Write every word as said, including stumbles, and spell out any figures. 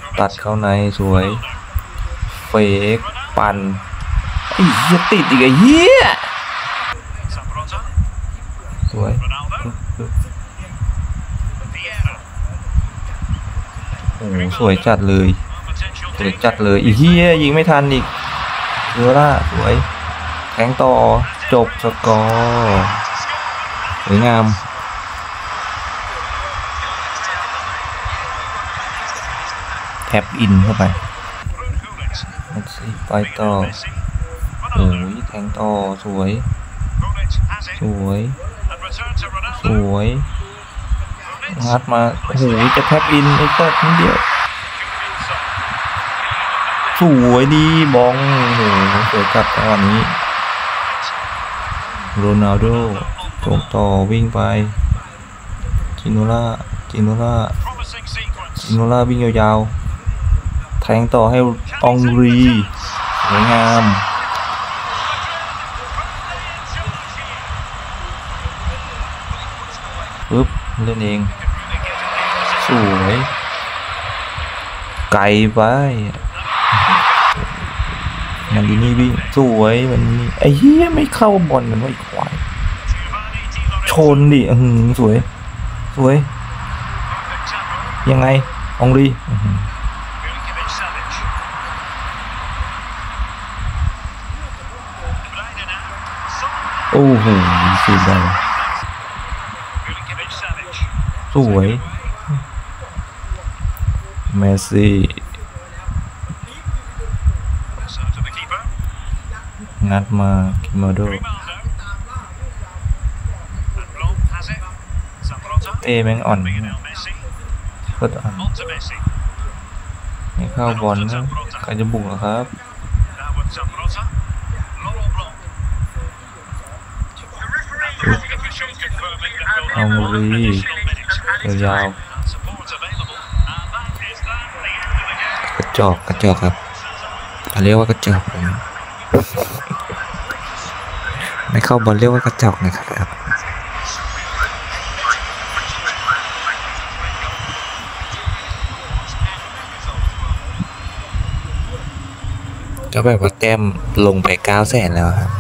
ตัดเข้าในสวยเฟกปั่นไอ้เหี้ยติดอีกไอ้เหี้ยสวยโอ้โหสวยจัดเลยสวยจัดเลยอีเหี้ยยิงไม่ทันอีกเรือล่าสวยแทงต่อจบสกอร์สวยงามแทบอินเข้าไปมันสิไปต่อโอ้ยแทงต่อสวยสวยสวยงัดมาโอ้โหจะแทบอินไอ้ก็นิดเดียวสวยดีบองโอ้โหสวยจัดตอนนี้โรนัลโดส่งต่อวิ่งไปจิโนล่าจิโนล่าจิโนล่าวิ่งยาวๆแทงต่อให้อองรีสวยงามปึ๊บเล่นเองสวยไกลไปมันดีนี่วิ่งสวยมันนี่ไอ้เหี้ยไม่เข้าบอลมันว่าอีกควายชนดิอือสวยสวยยังไงอองรีโอ้โหสุดเลยสวยเมสซี่งัดมาคิโมโดเต้แม่งอ่อนโคตรอ่อนนี่เข้าบอลนะใครจะบุกเหรอครับเอาลียาวกระจอกกระจอกครับเขาเรียกว่ากระจอกไม่เข้าบอลเรียกว่ากระจอกนะครับก็แบบว่าแต้มลงไปเก้าแสนแล้วครับ